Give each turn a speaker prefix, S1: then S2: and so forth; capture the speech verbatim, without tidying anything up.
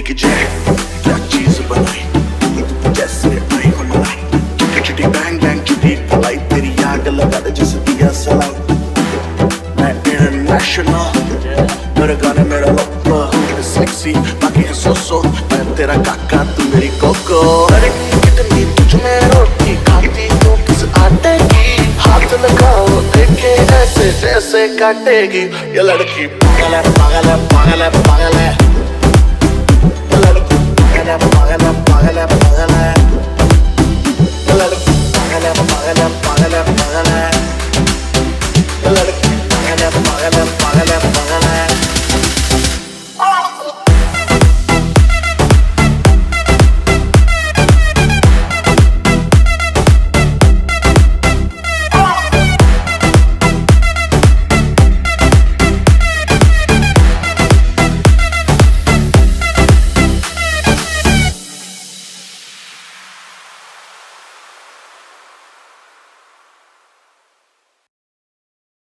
S1: की जय क्या चीज बनाई जैसे आई हो मलाई चिटी चिटी बैंग बैंग चिटी फलाई तेरी आग लगा दे जैसे दिया सलाई मैं इंटरनेशनल मेरे गाने मेरा लप्पा सेक्सी बाकी है सो सो मैं तेरा काका तू मेरी कोको अरे कितनी तुझ में रोटी खाती तू किस आटे की हाथ लगाओ देखे ऐसे जैसे काटेगी ये लड़की पागल है पागल है पागल है पागल है